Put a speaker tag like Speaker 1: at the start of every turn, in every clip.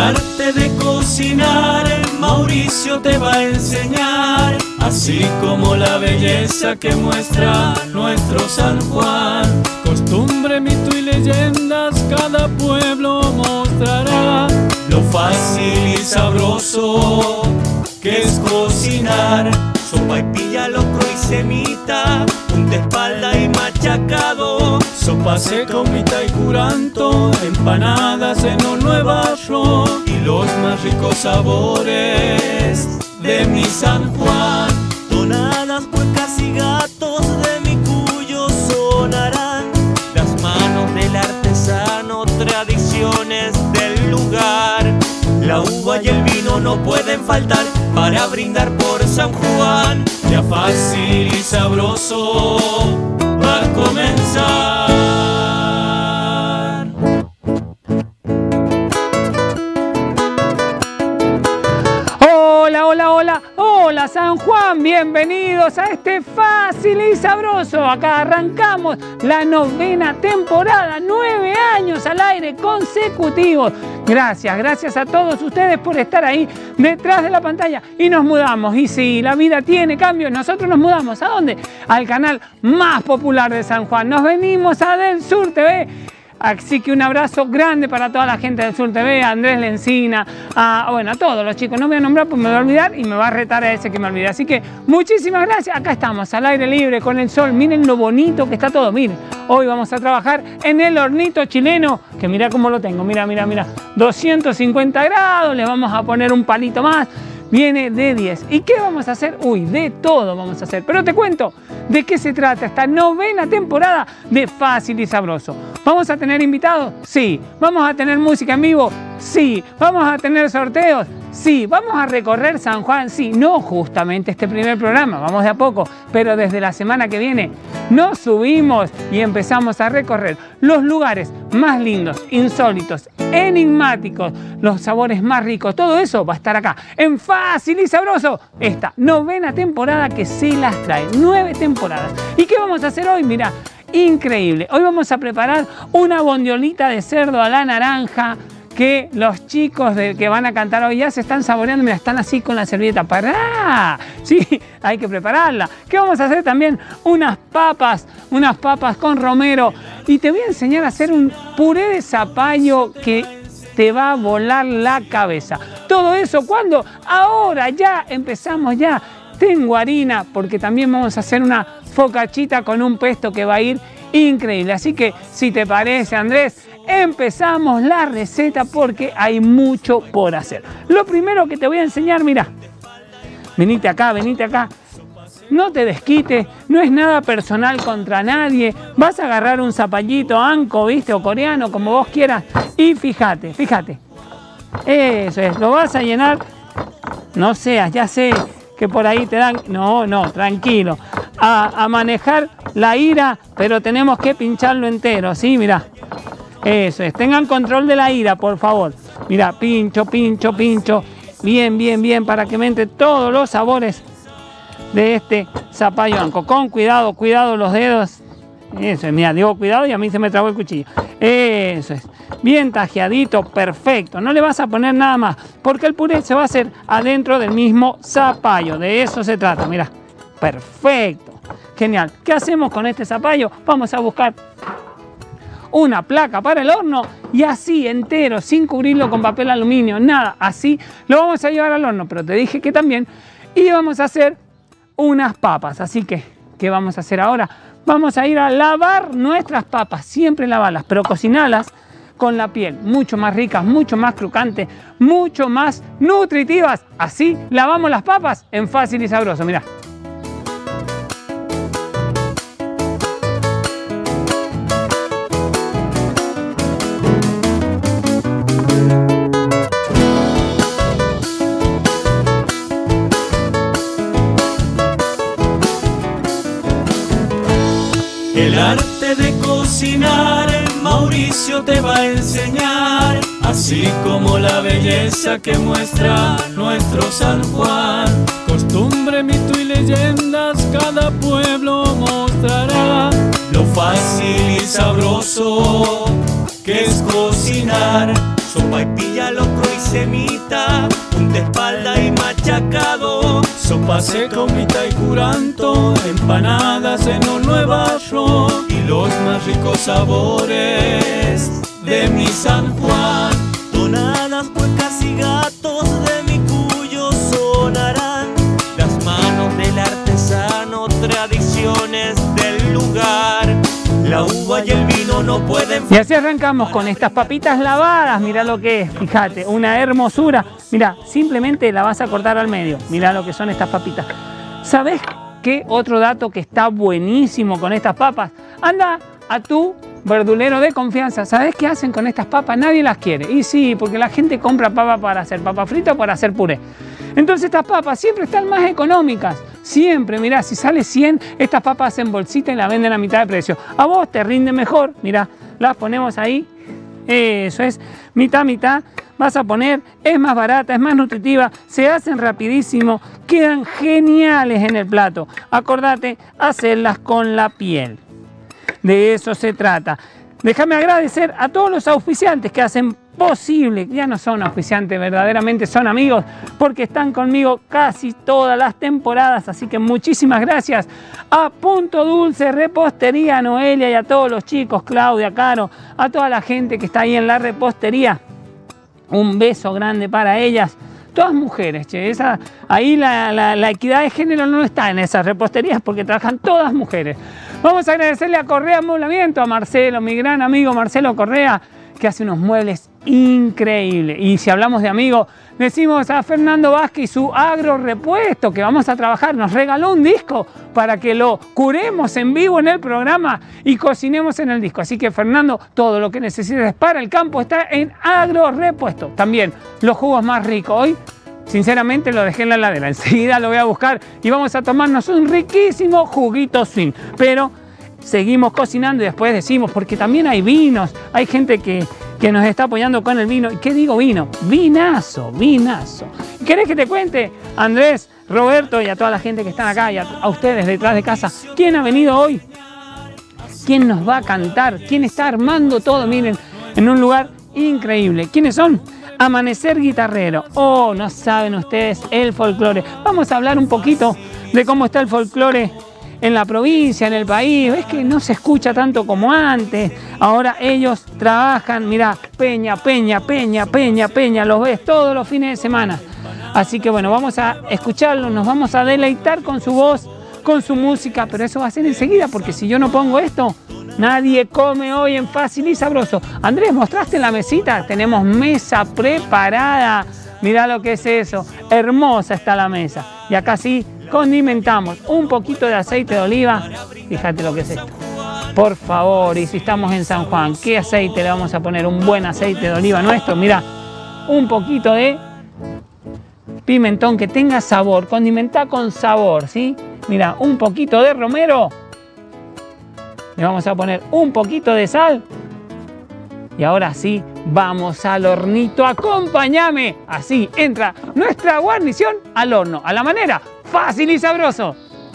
Speaker 1: arte de cocinar Mauricio te va a enseñar, así como la belleza que muestra nuestro San Juan.
Speaker 2: Costumbre, mito y leyendas cada pueblo mostrará.
Speaker 1: Lo fácil y sabroso que es cocinar. Sopa y pilla, locro y semita, punta espalda y machacado.
Speaker 2: Sopa seca, humita y curanto, empanadas en horno de barro.
Speaker 1: Y los más ricos sabores de mi San Juan. Tonadas, cuecas y gatos de mi Cuyo sonarán. Las manos del artesano, tradiciones del lugar. La uva y el vino no pueden faltar para brindar por San Juan. Ya fácil y sabroso va a comenzar.
Speaker 2: Hola, hola, hola, hola San Juan, bienvenidos a este fácil y sabroso. Acá arrancamos la 9ª temporada, 9 años al aire consecutivos. Gracias a todos ustedes por estar ahí detrás de la pantalla. Y nos mudamos, y si la vida tiene cambios, nosotros nos mudamos. ¿A dónde? Al canal más popular de San Juan. Nos venimos a Del Sur TV. Así que un abrazo grande para toda la gente del Sur TV, a Andrés Lencina, a todos los chicos. No me voy a nombrar porque me voy a olvidar y me va a retar a ese que me olvide. Así que muchísimas gracias. Acá estamos al aire libre con el sol. Miren lo bonito que está todo. Miren, hoy vamos a trabajar en el hornito chileno, que mira cómo lo tengo. Mira. 250 grados, le vamos a poner un palito más. Viene de 10. ¿Y qué vamos a hacer? Uy, de todo vamos a hacer. Pero te cuento de qué se trata esta 9ª temporada de Fácil y Sabroso. ¿Vamos a tener invitados? Sí. ¿Vamos a tener música en vivo? Sí. ¿Vamos a tener sorteos? Sí. ¿Vamos a recorrer San Juan? Sí. No justamente este primer programa, vamos de a poco, pero desde la semana que viene nos subimos y empezamos a recorrer los lugares más lindos, insólitos, enigmáticos, los sabores más ricos. Todo eso va a estar acá en Fácil y Sabroso, esta 9ª temporada que se las trae. 9 temporadas. ¿Y qué vamos a hacer hoy? Mira, increíble. Hoy vamos a preparar una bondiolita de cerdo a la naranja que los chicos que van a cantar hoy ya se están saboreando. Mira, están así con la servilleta. ¡Pará! Sí, hay que prepararla. ¿Qué vamos a hacer también? Unas papas con romero. Y te voy a enseñar a hacer un puré de zapallo que te va a volar la cabeza. Todo eso, ¿cuándo? Ahora, ya empezamos ya. Tengo harina, porque también vamos a hacer una focacchita con un pesto que va a ir increíble. Así que, si te parece, Andrés, empezamos la receta porque hay mucho por hacer. Lo primero que te voy a enseñar, mira, venite acá. No te desquites, no es nada personal contra nadie. Vas a agarrar un zapallito anco, ¿viste? O coreano, como vos quieras. Y fíjate. Eso es, lo vas a llenar. No seas, ya sé que por ahí te dan. No, tranquilo. A manejar la ira, pero tenemos que pincharlo entero, ¿sí? Mira. Eso es, tengan control de la ira, por favor. Mira, pincho. Bien, para que me entre todos los sabores de este zapallo anco. Con cuidado los dedos. Eso es, mira, digo cuidado y a mí se me trabó el cuchillo. Eso es, bien tajeadito, perfecto. No le vas a poner nada más, porque el puré se va a hacer adentro del mismo zapallo. De eso se trata, mira. Perfecto, genial. ¿Qué hacemos con este zapallo? Vamos a buscar una placa para el horno y así entero, sin cubrirlo con papel aluminio, nada, así lo vamos a llevar al horno. Pero te dije que también íbamos a hacer unas papas, así que ¿qué vamos a hacer ahora? Vamos a ir a lavar nuestras papas, siempre lavarlas, pero cocinarlas con la piel, mucho más ricas, mucho más crocantes, mucho más nutritivas. Así lavamos las papas en Fácil y Sabroso, mira.
Speaker 1: El arte de cocinar Mauricio te va a enseñar, así como la belleza que muestra nuestro San Juan.
Speaker 2: Costumbre, mito y leyendas cada pueblo mostrará.
Speaker 1: Lo fácil y sabroso que es cocinar. sopa y pilla, locro y semita, punta espalda y machacado, sopa seca, humita y curanto, empanadas en horno de barro y los más ricos sabores de mi San Juan. Tonadas, cuecas y gatos de mi Cuyo sonarán, las manos del artesano, tradiciones del lugar. La uva y el vino no pueden...
Speaker 2: Y así arrancamos con estas papitas lavadas. Mirá lo que es, fíjate, una hermosura. Mirá, simplemente la vas a cortar al medio. Mirá lo que son estas papitas. ¿Sabés qué otro dato que está buenísimo con estas papas? Anda a tu verdulero de confianza. ¿Sabés qué hacen con estas papas? Nadie las quiere. Y sí, porque la gente compra papa para hacer papa frita o para hacer puré. Entonces estas papas siempre están más económicas. Siempre, mirá, si sale 100, estas papas en bolsita y la venden a mitad de precio. A vos te rinde mejor, mirá, las ponemos ahí. Eso es, mitad, mitad. Vas a poner, es más barata, es más nutritiva, se hacen rapidísimo, quedan geniales en el plato. Acordate, hacerlas con la piel. De eso se trata. Déjame agradecer a todos los auspiciantes que hacen posible, ya no son auspiciantes, verdaderamente son amigos, porque están conmigo casi todas las temporadas, así que muchísimas gracias a Punto Dulce, Repostería Noelia y a todos los chicos, Claudia, Caro, a toda la gente que está ahí en la repostería. Un beso grande para ellas. Todas mujeres, che. Ahí la equidad de género no está en esas reposterías porque trabajan todas mujeres. Vamos a agradecerle a Correa Amoblamiento, a Marcelo, mi gran amigo Marcelo Correa, que hace unos muebles increíbles. Y si hablamos de amigos, decimos a Fernando Vázquez y su Agro Repuesto, que vamos a trabajar. Nos regaló un disco para que lo curemos en vivo en el programa y cocinemos en el disco. Así que Fernando, todo lo que necesites para el campo está en Agro Repuesto. También los jugos más ricos. Hoy, sinceramente, lo dejé en la heladera. Enseguida lo voy a buscar y vamos a tomarnos un riquísimo juguito swing. Pero seguimos cocinando y después decimos, porque también hay vinos, hay gente que nos está apoyando con el vino. ¿Y qué digo vino? Vinazo, vinazo. ¿Querés que te cuente, Andrés, Roberto y a toda la gente que están acá y a ustedes detrás de casa, quién ha venido hoy? ¿Quién nos va a cantar? ¿Quién está armando todo? Miren, en un lugar increíble. ¿Quiénes son? Amanecer Guitarrero. Oh, no saben ustedes el folclore. Vamos a hablar un poquito de cómo está el folclore en la provincia, en el país. Ves que no se escucha tanto como antes. Ahora ellos trabajan, mirá, peña, peña, peña, peña, peña. Los ves todos los fines de semana. Así que bueno, vamos a escucharlos, nos vamos a deleitar con su voz, con su música, pero eso va a ser enseguida, porque si yo no pongo esto, nadie come hoy en Fácil y Sabroso. Andrés, ¿mostraste la mesita? Tenemos mesa preparada. Mirá lo que es eso. Hermosa está la mesa. Y acá sí, condimentamos un poquito de aceite de oliva. Fíjate lo que es esto. Por favor, y si estamos en San Juan, ¿qué aceite le vamos a poner? Un buen aceite de oliva nuestro. Mirá, un poquito de pimentón que tenga sabor. Condimentá con sabor, ¿sí? Mirá, un poquito de romero. Le vamos a poner un poquito de sal. Y ahora sí, vamos al hornito. Acompáñame. Así entra nuestra guarnición al horno. A la manera Fácil y Sabroso.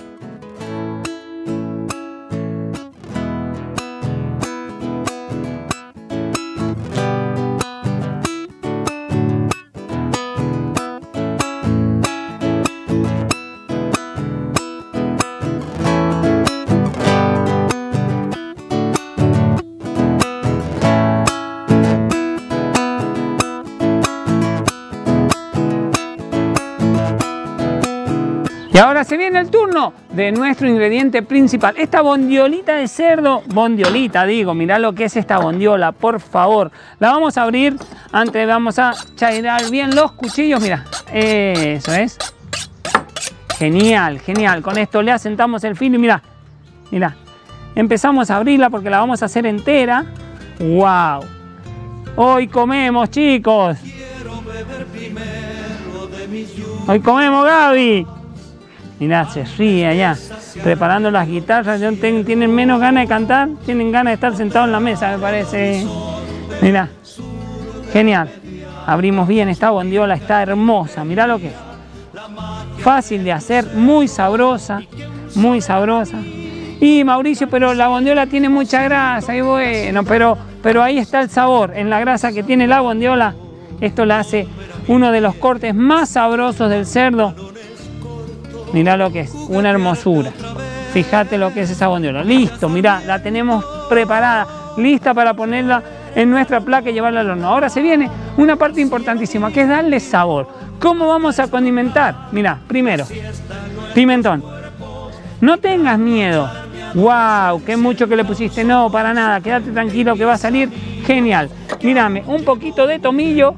Speaker 2: Y ahora se viene el turno de nuestro ingrediente principal. Esta bondiolita de cerdo, bondiolita digo, mirá lo que es esta bondiola, por favor. La vamos a abrir, antes vamos a chairar bien los cuchillos, mirá, eso es. Genial, genial. Con esto le asentamos el filo y mirá, mirá. Empezamos a abrirla porque la vamos a hacer entera. ¡Wow! Hoy comemos, chicos. Hoy comemos, Gaby. Mirá, se ríe allá, preparando las guitarras. Tienen menos ganas de cantar, tienen ganas de estar sentados en la mesa, me parece. Mirá, genial. Abrimos bien esta bondiola, está hermosa, mirá lo que es. Fácil de hacer, muy sabrosa, muy sabrosa. Y Mauricio, pero la bondiola tiene mucha grasa, y bueno, pero pero ahí está el sabor, en la grasa que tiene la bondiola. Esto la hace uno de los cortes más sabrosos del cerdo. Mirá lo que es, una hermosura. Fíjate lo que es esa bondiola. Listo, mirá, la tenemos preparada, lista para ponerla en nuestra placa y llevarla al horno. Ahora se viene una parte importantísima, que es darle sabor. ¿Cómo vamos a condimentar? Mirá, primero, pimentón. No tengas miedo. ¡Wow! ¡Qué mucho que le pusiste! No, para nada. Quédate tranquilo que va a salir genial. Mírame, un poquito de tomillo.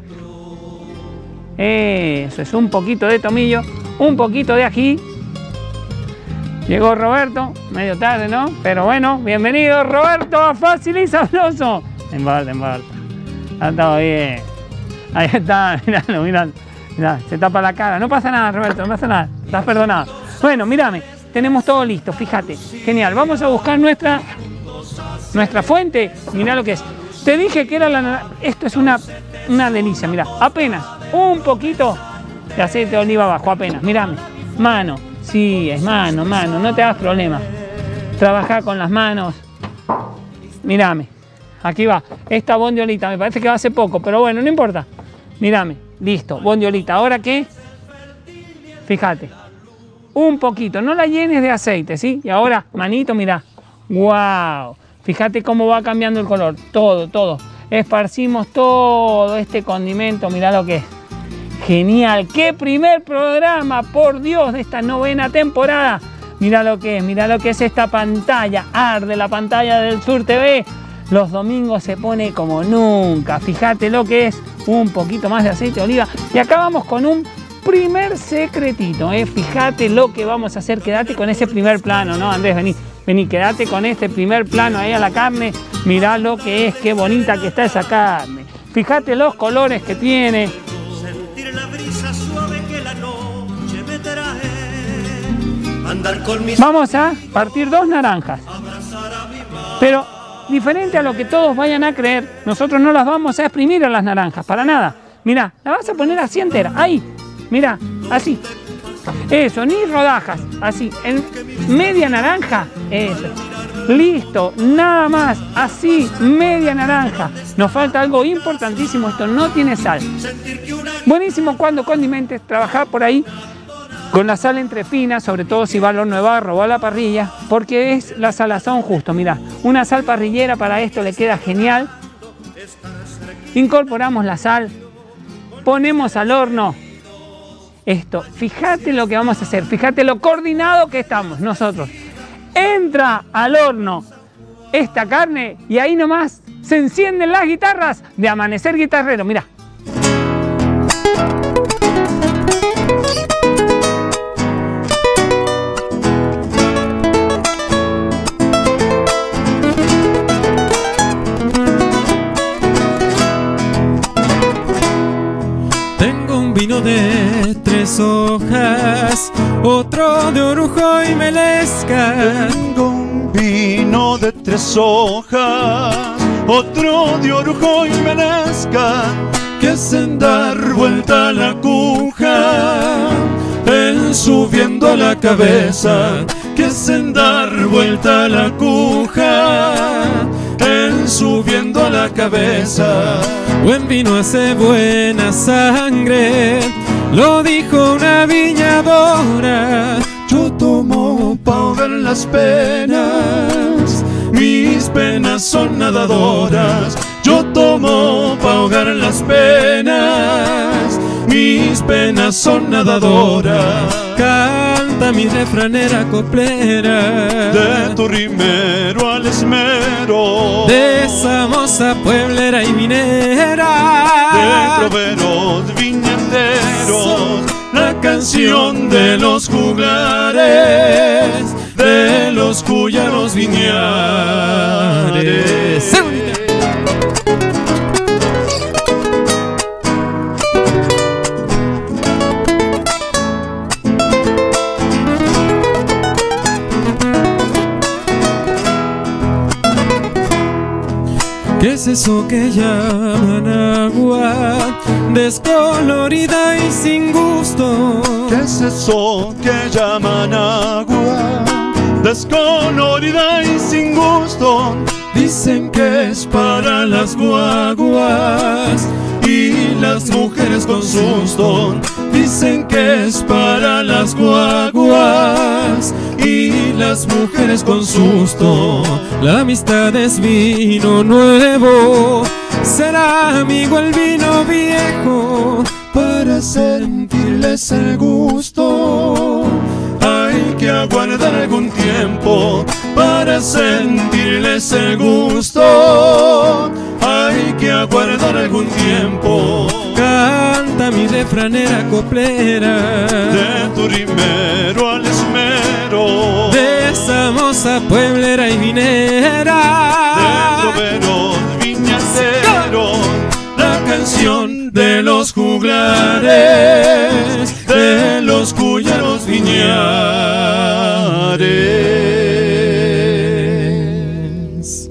Speaker 2: Eso es, un poquito de tomillo. Un poquito de ají. Llegó Roberto, medio tarde, ¿no? Pero bueno, bienvenido Roberto a Fácil y Sabroso. En balde. Ha estado bien. Ahí está, miralo, miralo. Mirá, se tapa la cara. No pasa nada, Roberto, no pasa nada. Estás perdonado. Bueno, mírame, tenemos todo listo, fíjate. Genial, vamos a buscar nuestra fuente. Mirá lo que es. Te dije que era la... Esto es una delicia, mirá. Apenas un poquito de aceite de oliva abajo, apenas. Mírame, mano. Sí, es mano, no te hagas problema. Trabajá con las manos. Mírame, aquí va. Esta bondiolita, me parece que va a ser poco, pero bueno, no importa. Mírame, listo, bondiolita. ¿Ahora qué? Fíjate, un poquito, no la llenes de aceite, ¿sí? Y ahora, manito, mirá. ¡Wow! Fíjate cómo va cambiando el color. Todo. Esparcimos todo este condimento, mirá lo que es. Genial, qué primer programa, por Dios, de esta 9ª temporada. Mirá lo que es esta pantalla, arde la pantalla del Sur TV. Los domingos se pone como nunca. Fíjate lo que es, un poquito más de aceite de oliva. Y acá vamos con un primer secretito, Fíjate lo que vamos a hacer, quédate con ese primer plano, ¿no? Andrés, vení, quédate con este primer plano ahí a la carne. Mirá lo que es, qué bonita que está esa carne. Fíjate los colores que tiene. Vamos a partir 2 naranjas, pero diferente a lo que todos vayan a creer, nosotros no las vamos a exprimir a las naranjas, para nada. Mirá, la vas a poner así entera, ahí, mirá, así. Eso, ni rodajas, así, en media naranja, eso. Listo, nada más, así, media naranja. Nos falta algo importantísimo, esto no tiene sal. Buenísimo cuando condimentes, trabajar por ahí con la sal entre finas, sobre todo si va al horno de barro o a la parrilla, porque es la salazón justo. Mirá, una sal parrillera para esto le queda genial. Incorporamos la sal, ponemos al horno esto. Fíjate lo que vamos a hacer, fíjate lo coordinado que estamos nosotros. Entra al horno esta carne y ahí nomás se encienden las guitarras de Amanecer Guitarrero. Mirá.
Speaker 1: Vino de 3 hojas, otro de orujo y melesca.
Speaker 3: Tengo un vino de 3 hojas, otro de orujo y melesca, que hacen dar vuelta a la cuja, él subiendo la cabeza, que hacen dar vuelta a la cuja, él subiendo a la cabeza.
Speaker 1: Buen vino hace buena sangre, lo dijo una viñadora.
Speaker 3: Yo tomo pa' ahogar las penas, mis penas son nadadoras. Yo tomo pa' ahogar las penas, mis penas son nadadoras.
Speaker 1: Canta mi refranera coplera,
Speaker 3: de tu rimero al esmero,
Speaker 1: de esa moza pueblera y minera,
Speaker 3: de proveros viñateros, la canción de los juglares, de los cuyanos viñares.
Speaker 1: ¿Qué es eso que llaman agua, descolorida y sin gusto?
Speaker 3: ¿Qué es eso que llaman agua, descolorida y sin gusto? dicen que es para las guaguas y las mujeres con susto. Dicen que es para las guaguas y las mujeres con susto.
Speaker 1: La amistad es vino nuevo, será amigo el vino viejo,
Speaker 3: para sentirles el gusto. Hay que aguardar algún tiempo para sentirles el gusto. Hay que aguardar algún tiempo.
Speaker 1: Canta mi refranera coplera,
Speaker 3: de tu rimero al esmero,
Speaker 1: de esa moza pueblera y minera,
Speaker 3: de troveros viñaceros, la canción de los juglares, de los cuyeros viñares.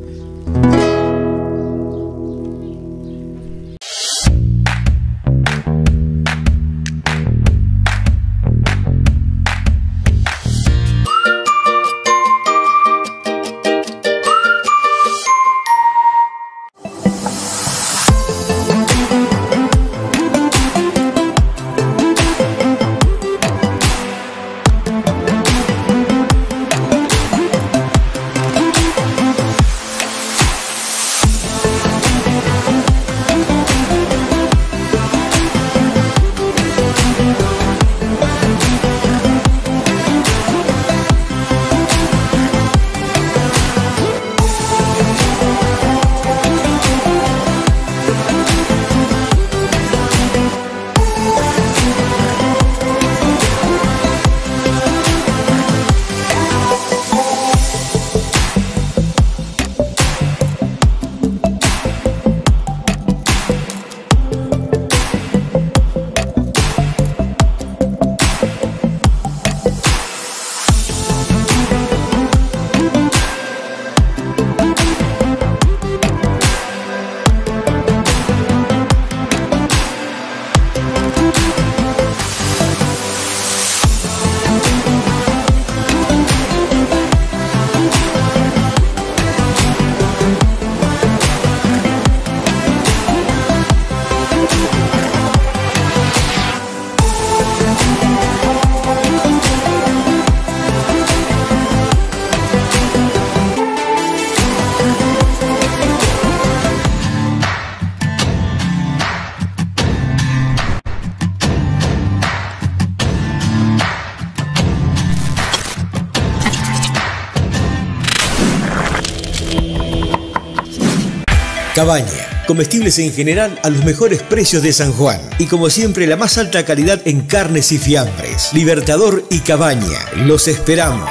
Speaker 4: Cabaña, comestibles en general a los mejores precios de San Juan y como siempre la más alta calidad en carnes y fiambres. Libertador y Cabaña, los esperamos.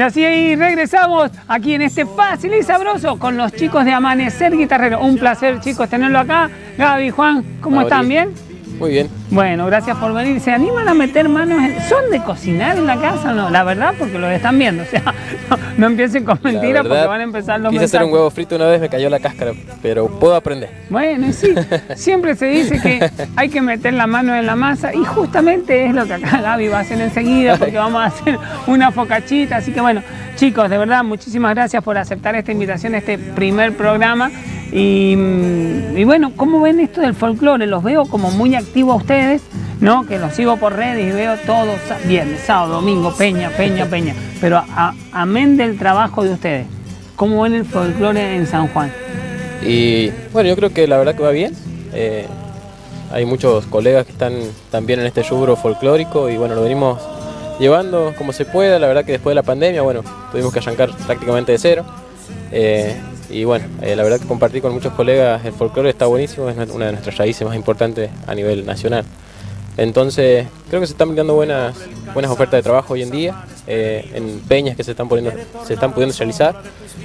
Speaker 2: así regresamos aquí en este Fácil y Sabroso con los chicos de Amanecer Guitarrero. Un placer, chicos, tenerlo acá. Gaby, Juan, ¿cómo están? ¿Bien?
Speaker 5: Muy bien.
Speaker 2: Bueno, gracias por venir. ¿Se animan a meter manos? ¿Son de cocinar en la casa o no? La verdad, porque lo están viendo. O sea, no empiecen con mentiras porque van a empezar los mensajes.
Speaker 5: Quise hacer un huevo frito una vez, me cayó la cáscara, pero puedo aprender.
Speaker 2: Bueno, sí, siempre se dice que hay que meter la mano en la masa y justamente es lo que acá Gaby va a hacer enseguida porque vamos a hacer una focachita. Así que bueno, chicos, de verdad, muchísimas gracias por aceptar esta invitación a este primer programa. Y bueno, ¿cómo ven esto del folclore? Los veo como muy activos a ustedes, ¿no? Que los sigo por redes y veo todos viernes, sábado, domingo, peña. Pero amén del trabajo de ustedes, ¿cómo ven el folclore en San Juan?
Speaker 5: Y bueno, yo creo que la verdad que va bien. Hay muchos colegas que están también en este rubro folclórico y bueno, lo venimos llevando como se pueda. La verdad que después de la pandemia, bueno, tuvimos que arrancar prácticamente de cero. Y bueno, la verdad que compartir con muchos colegas el folclore está buenísimo, es una de nuestras raíces más importantes a nivel nacional. Entonces, creo que se están brindando buenas ofertas de trabajo hoy en día, en peñas que se están pudiendo realizar.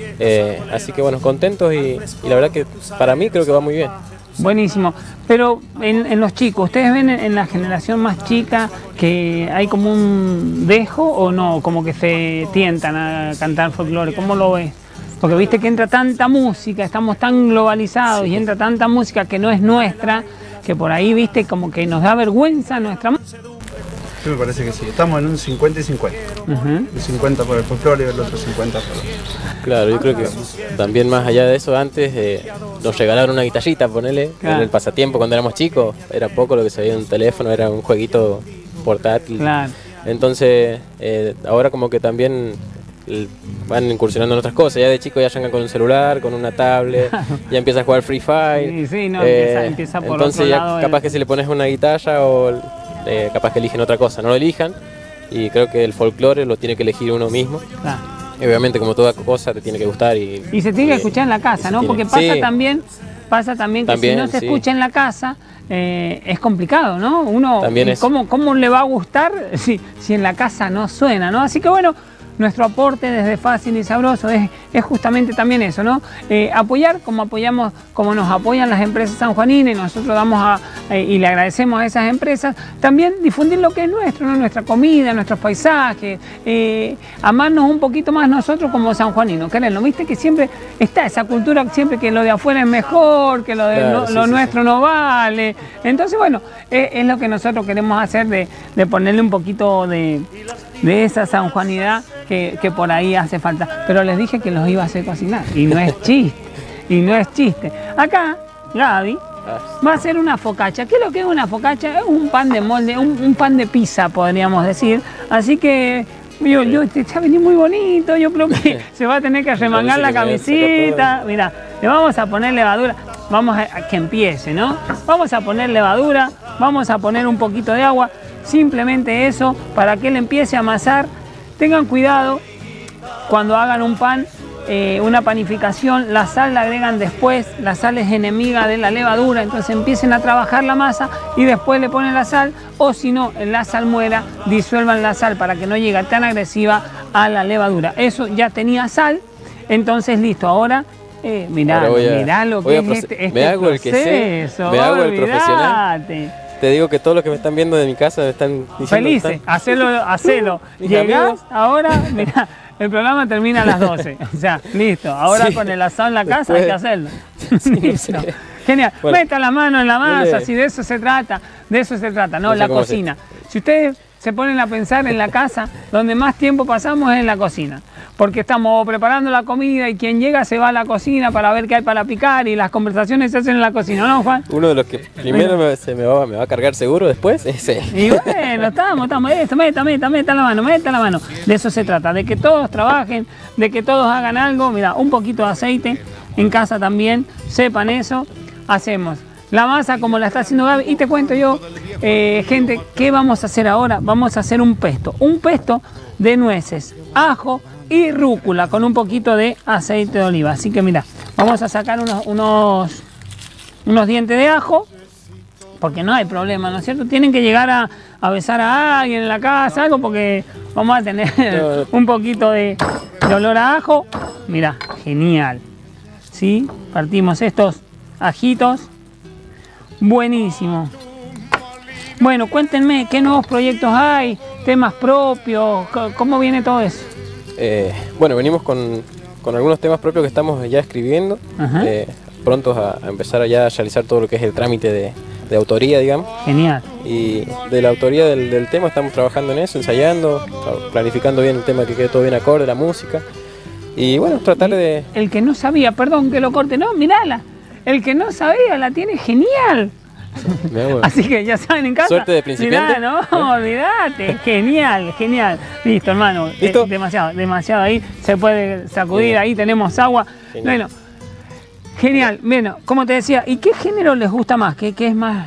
Speaker 5: Así que bueno, contentos y la verdad que para mí creo que va muy bien.
Speaker 2: Buenísimo, pero en los chicos, ¿ustedes ven en la generación más chica que hay como un dejo o no? Como que se tientan a cantar folclore, ¿cómo lo ves? Porque viste que entra tanta música, estamos tan globalizados y entra tanta música que no es nuestra, que por ahí viste como que nos da vergüenza nuestra música.
Speaker 3: Sí, me parece que sí, estamos en un 50 y 50. Un 50 por el folclore y el otro 50 por el...
Speaker 5: Claro, yo creo que también más allá de eso, antes nos regalaron una guitarrita, ponele, en el pasatiempo cuando éramos chicos, era poco lo que se veía en un teléfono, era un jueguito portátil.
Speaker 2: Claro.
Speaker 5: Entonces, ahora como que también van incursionando en otras cosas, ya de chico ya arrancan con un celular, con una tablet, ya empieza a jugar Free Fire.
Speaker 2: Sí, no, empieza por
Speaker 5: entonces
Speaker 2: otro
Speaker 5: ya
Speaker 2: lado
Speaker 5: capaz que si le pones una guitarra o capaz que eligen otra cosa, no lo elijan, y creo que el folclore lo tiene que elegir uno mismo.
Speaker 2: Claro.
Speaker 5: Y obviamente como toda cosa te tiene que gustar. Y
Speaker 2: se tiene que escuchar en la casa, ¿no? Porque pasa también que si no se escucha en la casa, es complicado, ¿no? Uno, ¿cómo le va a gustar si en la casa no suena, ¿no? Así que bueno, nuestro aporte desde Fácil y Sabroso es justamente también eso, ¿no? Apoyar como nos apoyan las empresas sanjuaninas y nosotros y le agradecemos a esas empresas, también difundir lo que es nuestro, ¿no? Nuestra comida, nuestros paisajes, amarnos un poquito más nosotros como sanjuaninos, quererlo, viste que siempre está esa cultura, siempre que lo de afuera es mejor, que lo nuestro no vale. Entonces bueno, es lo que nosotros queremos hacer de ponerle un poquito de esa sanjuanidad que por ahí hace falta. Pero les dije que los iba a hacer cocinar y no es chiste. Acá Gaby va a hacer una focaccia. ¿Qué es lo que es una focaccia? Es un pan de molde, un pan de pizza podríamos decir. Así que yo ya vení muy bonito, yo creo que se va a tener que remangar la camisita. Mira, le vamos a poner levadura, vamos a que empiece, ¿no? Vamos a poner levadura, vamos a poner un poquito de agua, simplemente eso, para que él empiece a amasar. Tengan cuidado cuando hagan un pan, una panificación, la sal la agregan después, la sal es enemiga de la levadura, entonces empiecen a trabajar la masa y después le ponen la sal, o si no, en la salmuera disuelvan la sal para que no llegue tan agresiva a la levadura. Eso ya tenía sal, entonces listo, ahora mirá lo que es este
Speaker 5: me hago el que sé, me hago el profesional. Te digo que todos los que me están viendo de mi casa me están diciendo...
Speaker 2: Felices, hacelo. Llegás, ahora, mirá, el programa termina a las 12. O sea, listo. Ahora con el asado en la casa hay que hacerlo. Listo. Genial. Bueno, meta la mano en la masa, si de eso se trata, ¿no? La cocina. Si ustedes se ponen a pensar en la casa, donde más tiempo pasamos es en la cocina. Porque estamos preparando la comida y quien llega se va a la cocina para ver qué hay para picar y las conversaciones se hacen en la cocina, ¿no, Juan?
Speaker 5: Uno de los que primero me va a cargar seguro después, ese.
Speaker 2: Y bueno, estamos, esto, meta la mano. De eso se trata, de que todos trabajen, de que todos hagan algo. Mira, un poquito de aceite en casa también, sepan eso, hacemos. La masa como la está haciendo Gaby. Y te cuento yo, gente, ¿qué vamos a hacer ahora? Vamos a hacer un pesto de nueces, ajo y rúcula con un poquito de aceite de oliva. Así que mira, vamos a sacar unos dientes de ajo porque no hay problema, ¿no es cierto? Tienen que llegar a besar a alguien en la casa, algo, porque vamos a tener un poquito de olor a ajo. Mirá, genial. ¿Sí? Partimos estos ajitos. Buenísimo. Bueno, cuéntenme, ¿qué nuevos proyectos hay? ¿Temas propios? ¿Cómo viene todo eso?
Speaker 5: Bueno, venimos con algunos temas propios que estamos ya escribiendo. Prontos a empezar a ya realizar todo lo que es el trámite de autoría, digamos.
Speaker 2: Genial.
Speaker 5: Y de la autoría del tema estamos trabajando en eso, ensayando, planificando bien el tema, que quede todo bien acorde, la música. Y bueno, tratar de...
Speaker 2: El que no sabía, perdón que lo corte, no, mirala. El que no sabía la tiene genial. Así que ya saben en casa.
Speaker 5: Suerte de principiante.
Speaker 2: Mirá, no, olvídate. Genial, genial. Listo, hermano.
Speaker 5: ¿Listo?
Speaker 2: Demasiado ahí. Se puede sacudir, ahí tenemos agua.
Speaker 5: Genial.
Speaker 2: Bueno, genial. Bueno, como te decía, ¿y qué género les gusta más? ¿Qué es más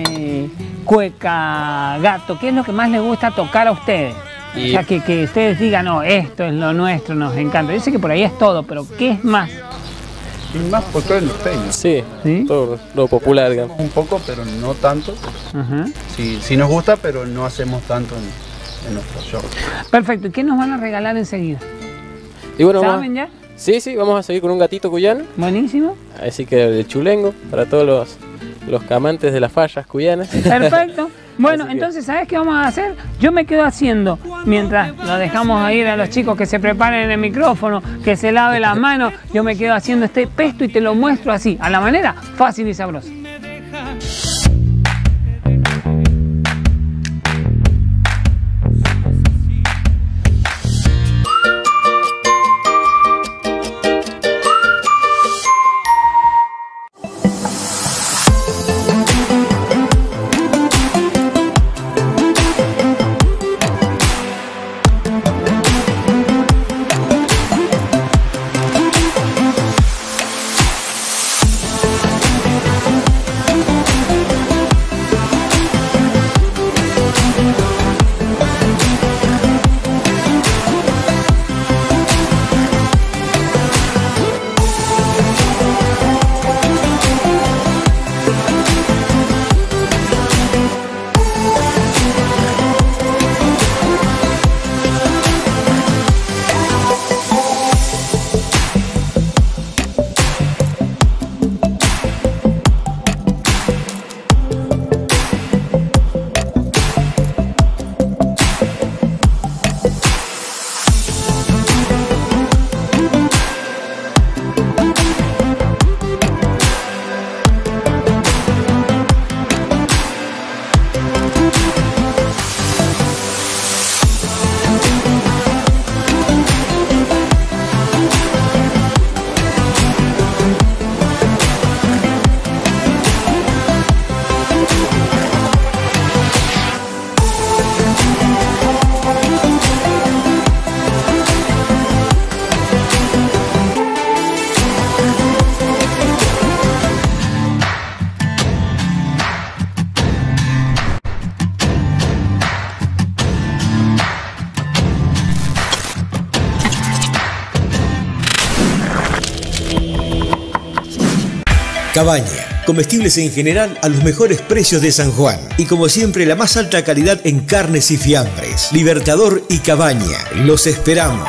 Speaker 2: cueca, gato? ¿Qué es lo que más les gusta tocar a ustedes? O sea, que ustedes digan, no, esto es lo nuestro, nos encanta. Yo sé que por ahí es todo, pero ¿qué es más?
Speaker 3: Y más folclore norteño.
Speaker 5: Sí,
Speaker 2: ¿Sí?
Speaker 5: todo lo popular, digamos.
Speaker 3: Un poco, pero no tanto.
Speaker 2: Ajá.
Speaker 3: Sí nos gusta, pero no hacemos tanto en nuestro show.
Speaker 2: Perfecto. ¿Y qué nos van a regalar enseguida?
Speaker 5: Y bueno,
Speaker 2: ¿Saben ya?
Speaker 5: Sí, vamos a seguir con un gatito cuyano.
Speaker 2: Buenísimo.
Speaker 5: Así que el chulengo, para todos los amantes de las fallas cuyanas.
Speaker 2: Perfecto. Bueno,
Speaker 5: Así que...
Speaker 2: entonces, ¿sabes qué vamos a hacer? Yo me quedo haciendo, mientras lo dejamos a ir a los chicos que se preparen el micrófono, que se lave las manos, yo me quedo haciendo este pesto y te lo muestro así, a la manera fácil y sabrosa.
Speaker 4: Cabaña, comestibles en general a los mejores precios de San Juan. Y como siempre, la más alta calidad en carnes y fiambres. Libertador y Cabaña, los esperamos.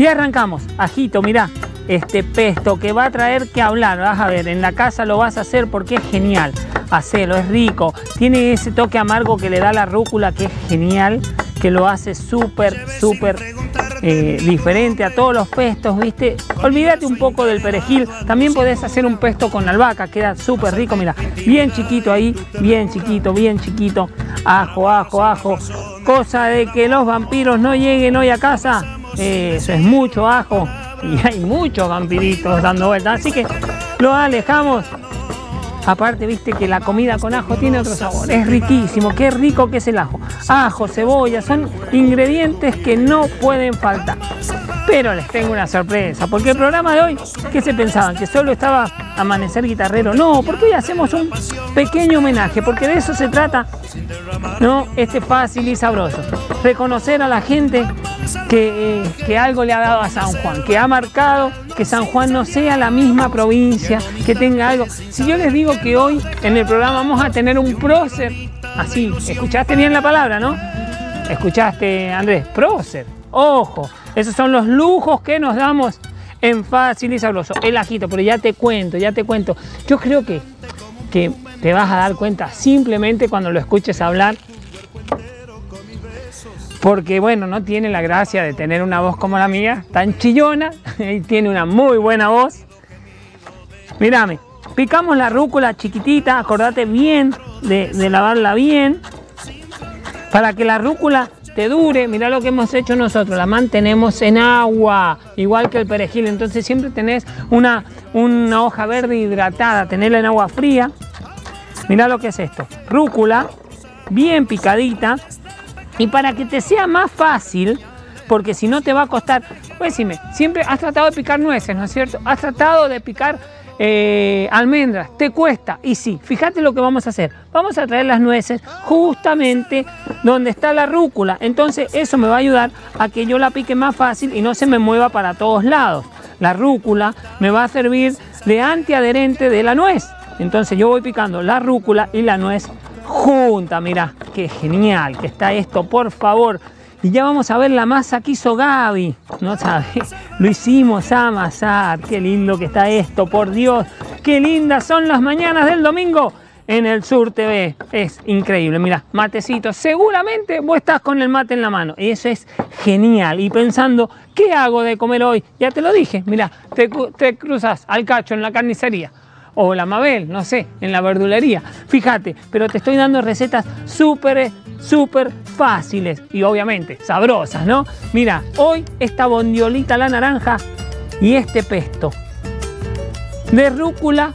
Speaker 2: Y arrancamos. Ajito, mirá, este pesto que va a traer que hablar. Vas a ver, en la casa lo vas a hacer porque es genial. Hacelo, es rico. Tiene ese toque amargo que le da la rúcula, que es genial, que lo hace súper diferente a todos los pestos, ¿viste? Olvídate un poco del perejil. También podés hacer un pesto con albahaca, queda súper rico. Mira, bien chiquito ahí, bien chiquito. Ajo, ajo. Cosa de que los vampiros no lleguen hoy a casa. Eso es mucho ajo. Y hay muchos vampiritos dando vueltas. Así que lo alejamos. Aparte, viste que la comida con ajo tiene otro sabor. Es riquísimo. Qué rico que es el ajo. Ajo, cebolla, son ingredientes que no pueden faltar. Pero les tengo una sorpresa. Porque el programa de hoy, ¿qué se pensaban? ¿Que solo estaba Amanecer Guitarrero? No, porque hoy hacemos un pequeño homenaje. Porque de eso se trata, ¿no? Fácil y sabroso. Reconocer a la gente que algo le ha dado a San Juan, que ha marcado que San Juan no sea la misma provincia, que tenga algo. Si yo les digo que hoy en el programa vamos a tener un prócer, así, escuchaste bien la palabra, ¿no? Escuchaste, Andrés, prócer, ojo, esos son los lujos que nos damos en Fácil y Sabroso. El ajito, pero ya te cuento. Yo creo que te vas a dar cuenta simplemente cuando lo escuches hablar. Porque bueno, no tiene la gracia de tener una voz como la mía, tan chillona, y tiene una muy buena voz. Mírame, picamos la rúcula chiquitita, acordate bien de lavarla bien, para que la rúcula te dure. Mirá lo que hemos hecho nosotros, la mantenemos en agua, igual que el perejil, entonces siempre tenés una hoja verde hidratada, tenerla en agua fría. Mirá lo que es esto, rúcula, bien picadita. Y para que te sea más fácil, porque si no te va a costar, pues decime, siempre has tratado de picar nueces, ¿no es cierto? Has tratado de picar almendras, te cuesta. Y sí, fíjate lo que vamos a hacer. Vamos a traer las nueces justamente donde está la rúcula. Entonces eso me va a ayudar a que yo la pique más fácil y no se me mueva para todos lados. La rúcula me va a servir de antiadherente de la nuez. Entonces yo voy picando la rúcula y la nuez junta. Mirá, qué genial que está esto, por favor. Y ya vamos a ver la masa que hizo Gaby. No sabes, lo hicimos a amasar. Qué lindo que está esto, por Dios. Qué lindas son las mañanas del domingo en el Sur TV. Es increíble. Mirá, matecito. Seguramente vos estás con el mate en la mano. Y eso es genial. Y pensando, ¿qué hago de comer hoy? Ya te lo dije. Mirá, te cruzas al Cacho en la carnicería. O la Mabel, no sé, en la verdulería. Fíjate, pero te estoy dando recetas súper fáciles y obviamente sabrosas, ¿no? Mira, hoy esta bondiolita a la naranja y este pesto de rúcula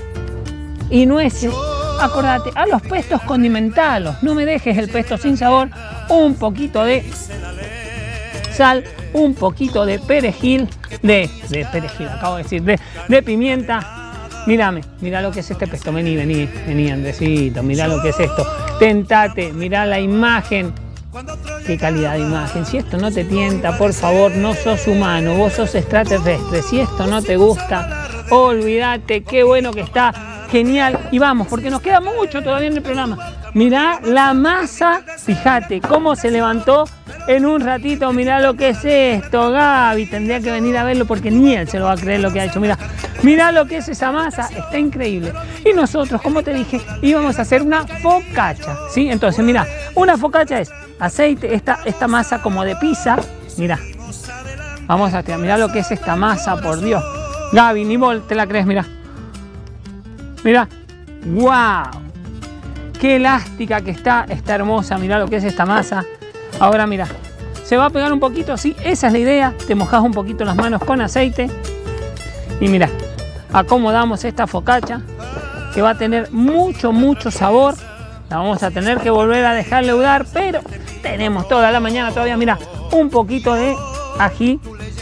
Speaker 2: y nueces. Acordate, a los pestos condimentalos. No me dejes el pesto sin sabor. Un poquito de sal, un poquito de perejil, de perejil, acabo de decir, de pimienta. Mírame, mirá lo que es este pesto. Vení, Andresito, mirá lo que es esto. Tentate, mirá la imagen. Qué calidad de imagen. Si esto no te tienta, por favor, no sos humano, vos sos extraterrestre. Si esto no te gusta, olvídate, qué bueno que está, genial. Y vamos, porque nos queda mucho todavía en el programa. Mirá la masa, fíjate cómo se levantó en un ratito. Mirá lo que es esto, Gaby. Tendría que venir a verlo porque ni él se lo va a creer lo que ha hecho. Mirá lo que es esa masa, está increíble. Y nosotros, como te dije, íbamos a hacer una focaccia, ¿sí? Entonces, mirá, una focaccia es aceite, esta masa como de pizza. Mirá, vamos a tirar, mirá lo que es esta masa, por Dios. Gaby, ni vos te la crees, mirá. Mirá, wow. Qué elástica que está hermosa, mirá lo que es esta masa. Ahora mirá, se va a pegar un poquito, sí, esa es la idea. Te mojás un poquito las manos con aceite. Y mirá, acomodamos esta focaccia que va a tener mucho sabor. La vamos a tener que volver a dejar leudar, pero tenemos toda la mañana todavía. Mirá, un poquito de ají.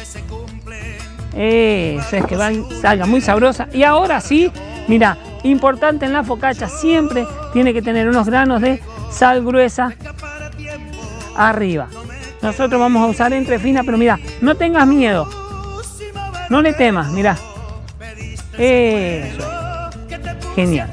Speaker 2: Eso es que salga muy sabrosa. Y ahora sí, mirá, importante en la focaccia, siempre tiene que tener unos granos de sal gruesa arriba. Nosotros vamos a usar entre fina, pero mira, no tengas miedo, no le temas, mira. Eso, genial.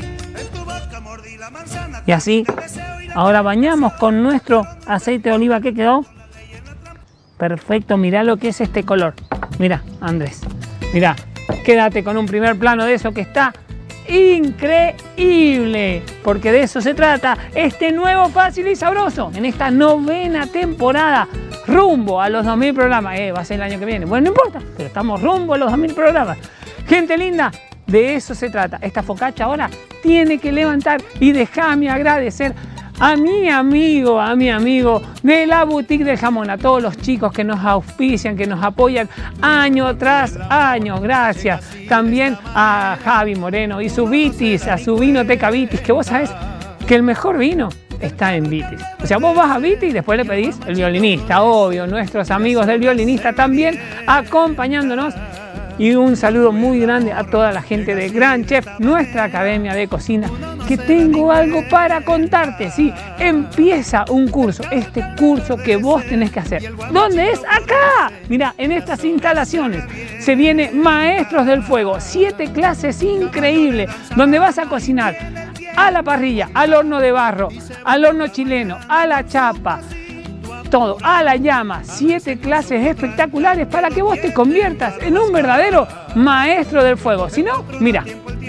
Speaker 2: Y así, ahora bañamos con nuestro aceite de oliva que quedó. perfecto. Mirá lo que es este color. Mirá, Andrés. Mirá, quédate con un primer plano de eso que está increíble, porque de eso se trata este nuevo Fácil y Sabroso en esta 9ª temporada, rumbo a los 2000 programas. Va a ser el año que viene, bueno, no importa, pero estamos rumbo a los 2000 programas. Gente linda, de eso se trata. Esta focaccia ahora tiene que levantar, y déjame agradecer a mi amigo de la Boutique del Jamón, a todos los chicos que nos auspician, que nos apoyan año tras año, gracias. También a Javi Moreno y su Vitis, a su Vinoteca Vitis, que vos sabés que el mejor vino está en Vitis. O sea, vos vas a Vitis y después le pedís el violinista, obvio, nuestros amigos del violinista también acompañándonos. Y un saludo muy grande a toda la gente de Gran Chef, nuestra academia de cocina, que tengo algo para contarte. Sí, empieza un curso, este curso que vos tenés que hacer. ¿Dónde es? ¡Acá! Mira, en estas instalaciones se viene Maestros del Fuego, 7 clases increíbles, donde vas a cocinar a la parrilla, al horno de barro, al horno chileno, a la chapa, todo, a la llama. 7 clases espectaculares para que vos te conviertas en un verdadero maestro del fuego. Si no, mira.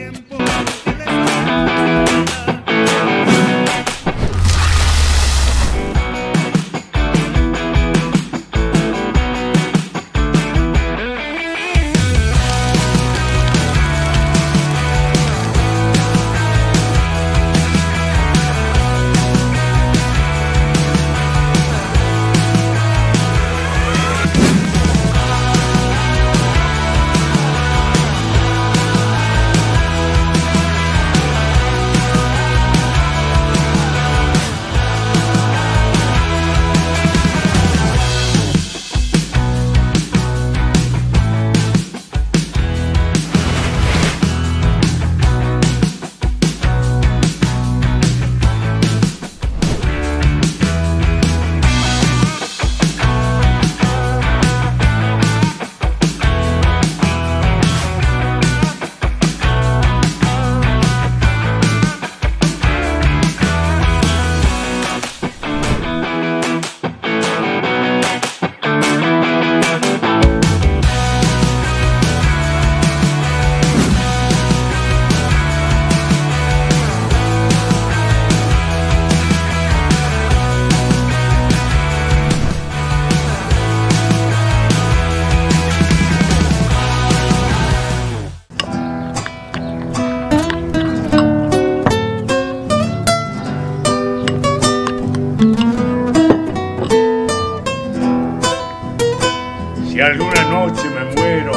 Speaker 6: Si alguna noche me muero,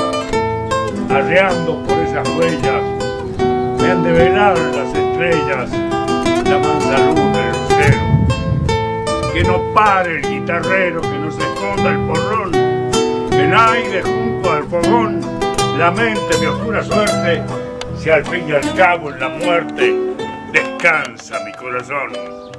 Speaker 6: arreando por esas huellas, me han de velar las estrellas, la mansa luz del lucero. Que no pare el guitarrero, que no se esconda el porrón, que en aire junto al fogón lamente mi oscura suerte, si al fin y al cabo en la muerte descansa mi corazón.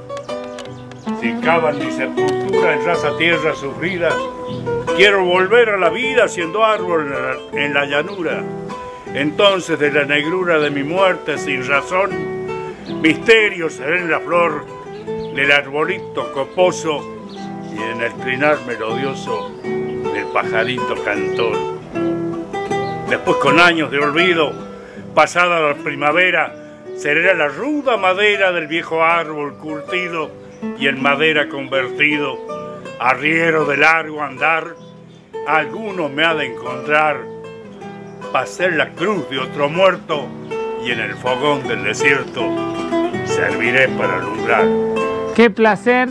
Speaker 6: Si cavan mi sepultura en raza tierra sufrida, quiero volver a la vida siendo árbol en la llanura. Entonces de la negrura de mi muerte sin razón, misterio será en la flor del arbolito coposo y en el trinar melodioso del pajarito cantor. Después, con años de olvido, pasada la primavera, será la ruda madera del viejo árbol curtido y en madera convertido, arriero de largo andar, alguno me ha de encontrar para ser la cruz de otro muerto y en el fogón del desierto serviré para alumbrar.
Speaker 2: Qué placer,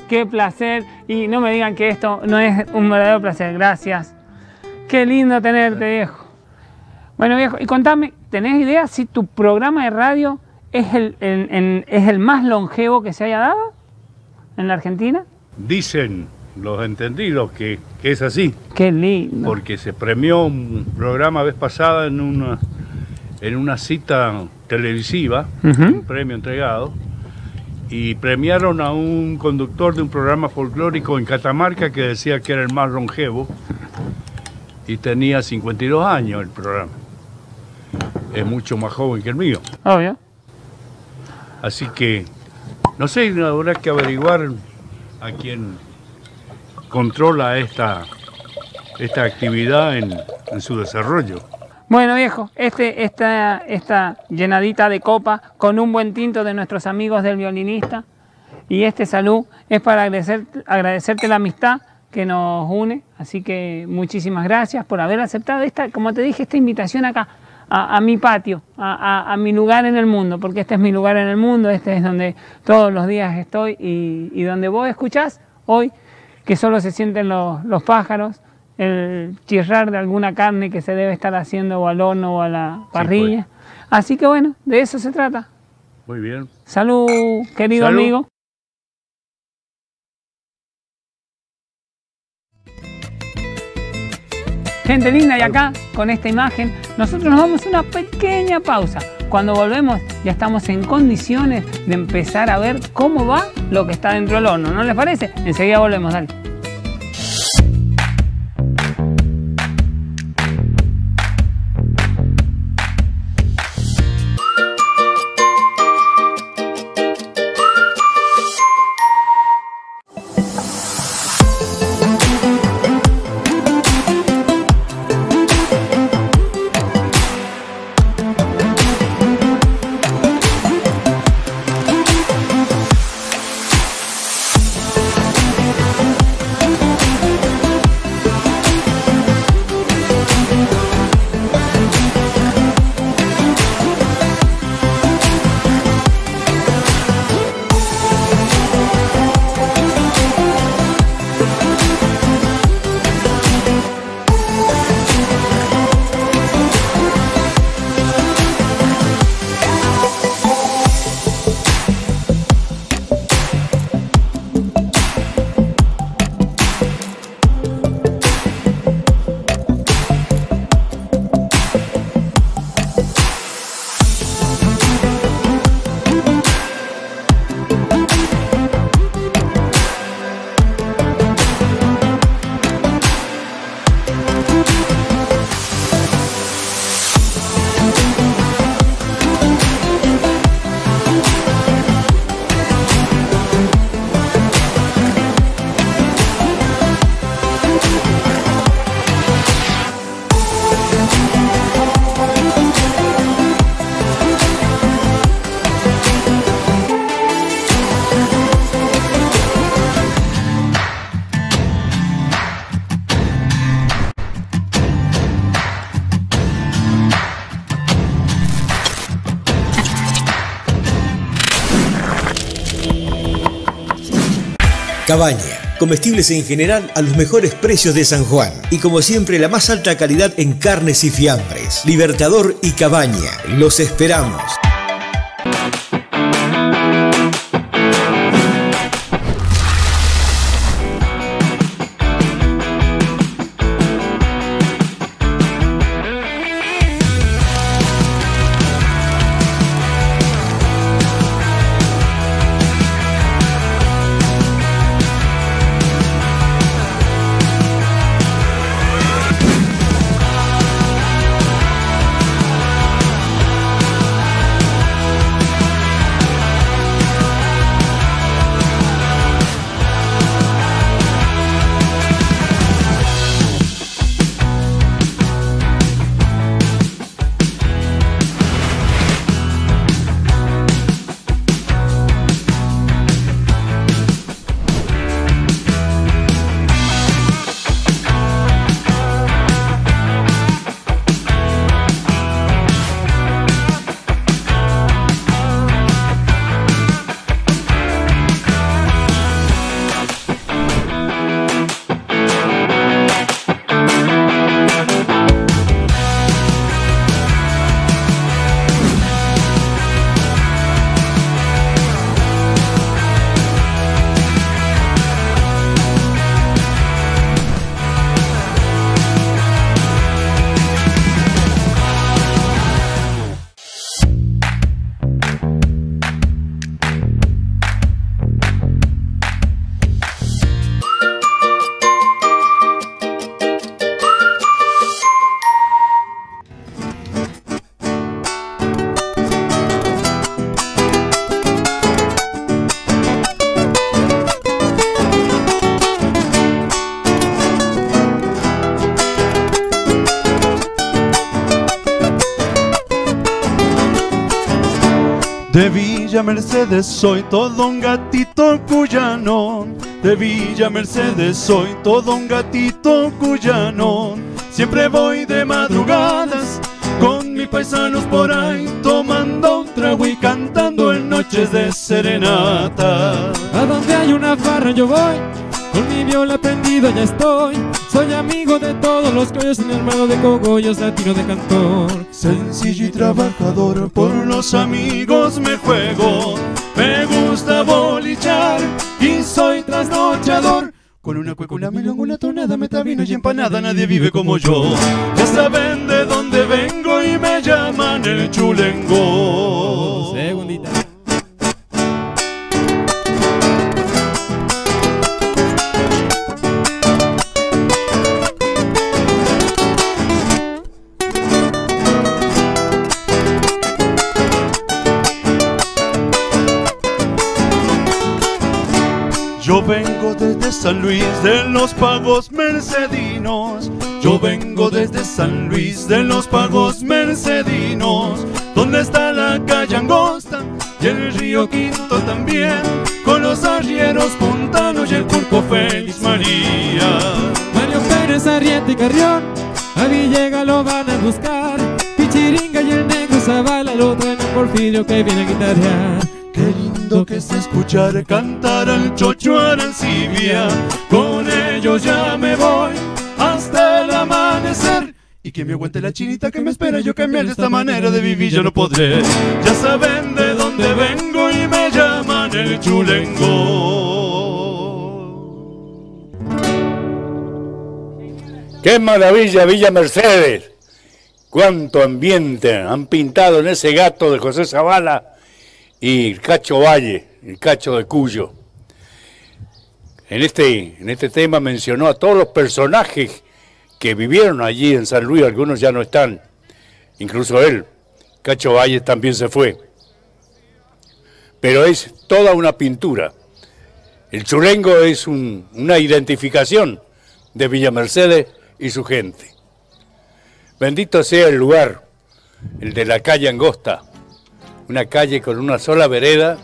Speaker 2: y no me digan que esto no es un verdadero placer, gracias. Qué lindo tenerte, viejo. Bueno, viejo, y contame, ¿tenés idea si tu programa de radio es el más longevo que se haya dado en la Argentina?
Speaker 6: Dicen los entendidos que es así.
Speaker 2: Qué lindo.
Speaker 6: Porque se premió un programa vez pasada en una cita televisiva, un premio entregado, y premiaron a un conductor de un programa folclórico en Catamarca que decía que era el más longevo y tenía 52 años el programa. Es mucho más joven que el mío.
Speaker 2: Obvio.
Speaker 6: Así que, no sé, habrá que averiguar a quién controla esta actividad en su desarrollo.
Speaker 2: Bueno, viejo, esta llenadita de copa con un buen tinto de nuestros amigos del violinista y salud es para agradecerte la amistad que nos une. Así que muchísimas gracias por haber aceptado como te dije, esta invitación acá a mi patio, a mi lugar en el mundo, porque este es mi lugar en el mundo, este es donde todos los días estoy y donde vos escuchás hoy que solo se sienten los pájaros, el chirrar de alguna carne que se debe estar haciendo o al horno o a la parrilla. Sí, pues. Así que bueno, de eso se trata.
Speaker 6: Muy bien.
Speaker 2: Salud, querido amigo. Gente linda, y acá con esta imagen nosotros nos vamos a una pequeña pausa. Cuando volvemos ya estamos en condiciones de empezar a ver cómo va lo que está dentro del horno. ¿No les parece? Enseguida volvemos, dale.
Speaker 4: Cabaña, comestibles en general a los mejores precios de San Juan y como siempre la más alta calidad en carnes y fiambres. Libertador y Cabaña, los esperamos.
Speaker 3: De Villa Mercedes soy todo un gatito cuyano. De Villa Mercedes soy todo un gatito cuyano. Siempre voy de madrugadas con mis paisanos por ahí, tomando un trago y cantando en noches de serenata.
Speaker 7: A donde hay una farra yo voy, con mi viola prendida ya estoy. Soy amigo de todos los coyos, un hermano de cogollos, latino de cantor.
Speaker 3: Sencillo y trabajador, por los amigos me juego. Me gusta bolichar y soy trasnochador. Con una cueca, una milonga, una tonada, metavino y empanada, nadie vive como yo. Ya saben de dónde vengo y me llaman el chulengo.
Speaker 7: Segundita.
Speaker 3: Yo vengo desde San Luis de los Pagos Mercedinos. Yo vengo desde San Luis de los Pagos Mercedinos, donde está la calle Angosta y el río Quinto también, con los arrieros puntanos y el Curco Félix María.
Speaker 7: Mario Pérez, Arrieta y Carrión, a Villegas lo van a buscar. Pichiringa y el negro Zavala lo traen a Porfirio que viene a guitarrear.
Speaker 3: Qué lindo que es escuchar cantar al Chocho Arancibia. Con ellos ya me voy hasta el amanecer. Y que me aguante la chinita que me espera. Yo cambiar esta manera de vivir ya no podré. Ya saben de dónde vengo y me llaman el chulengo.
Speaker 8: ¡Qué maravilla Villa Mercedes! ¡Cuánto ambiente han pintado en ese gato de José Zavala y el Cacho Valle, el Cacho de Cuyo! En este tema mencionó a todos los personajes que vivieron allí en San Luis. Algunos ya no están, incluso él, Cacho Valle, también se fue. Pero es toda una pintura. El chulengo es una identificación de Villa Mercedes y su gente. Bendito sea el lugar, el de la calle Angosta, una calle con una sola vereda,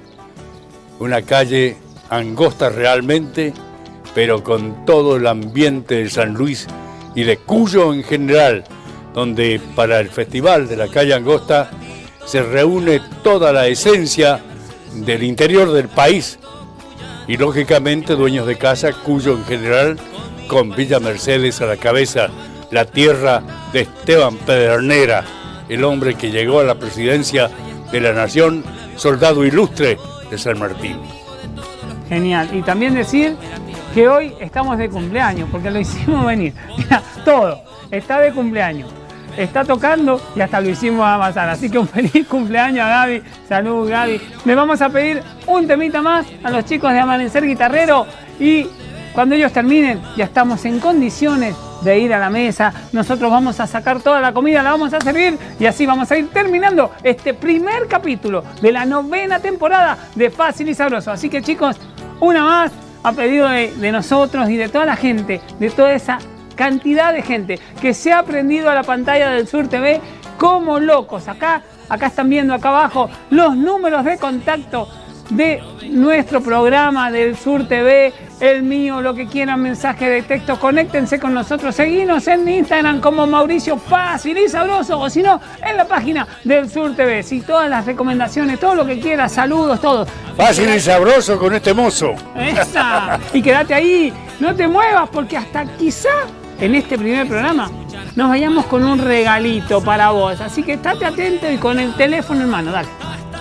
Speaker 8: una calle angosta realmente, pero con todo el ambiente de San Luis y de Cuyo en general, donde para el festival de la calle Angosta se reúne toda la esencia del interior del país y lógicamente dueños de casa, Cuyo en general, con Villa Mercedes a la cabeza, la tierra de Esteban Pedernera, el hombre que llegó a la presidencia de la nación, soldado ilustre de San Martín.
Speaker 2: Genial. Y también decir que hoy estamos de cumpleaños, porque lo hicimos venir. Mira, todo está de cumpleaños. Está tocando y hasta lo hicimos avanzar. Así que un feliz cumpleaños a Gaby. Salud, Gaby. Le vamos a pedir un temita más a los chicos de Amanecer Guitarrero y cuando ellos terminen ya estamos en condiciones de ir a la mesa. Nosotros vamos a sacar toda la comida, la vamos a servir y así vamos a ir terminando este primer capítulo de la 9ª temporada de Fácil y Sabroso. Así que chicos, una más a pedido de nosotros y de toda la gente, de toda esa cantidad de gente que se ha prendido a la pantalla del Sur TV como locos. Acá están viendo acá abajo los números de contacto de nuestro programa del Sur TV, el mío, lo que quieran, mensaje de texto, conéctense con nosotros, seguinos en Instagram como Mauricio Fácil y Sabroso, o si no, en la página del Sur TV. Si todas las recomendaciones, todo lo que quieras, saludos, todo.
Speaker 8: Fácil y sabroso con este mozo.
Speaker 2: ¡Esa! Y quédate ahí, no te muevas, porque hasta quizá en este primer programa nos vayamos con un regalito para vos. Así que estate atento y con el teléfono en mano, dale.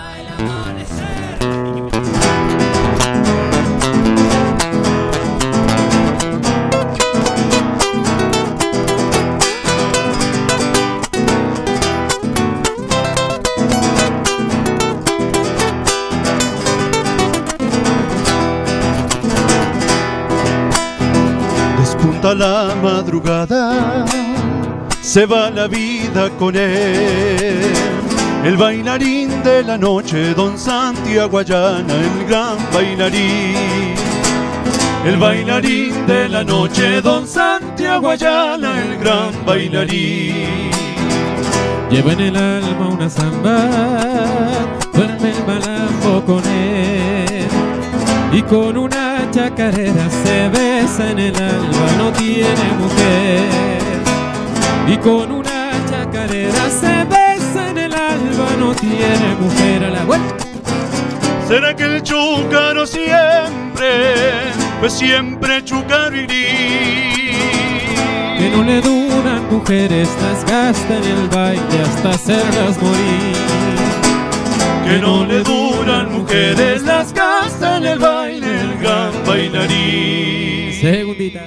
Speaker 3: Despunta la madrugada, se va la vida con él. El bailarín de la noche, don Santiago Ayana, el gran bailarín. El bailarín de la noche, don Santiago Ayana, el gran bailarín.
Speaker 7: Lleva en el alma una samba, duerme chacarera se besa en el alba, no tiene mujer. Y con una chacarera se besa en el alba, no tiene mujer. A la vuelta.
Speaker 3: ¿Será que el chúcaro siempre, pues siempre chúcaro y gris?
Speaker 7: Que no le duran mujeres, las gasta en el baile hasta hacerlas morir.
Speaker 3: Que no le duran mujeres, las gasta en el baile el gran bailarín.
Speaker 7: Segundita.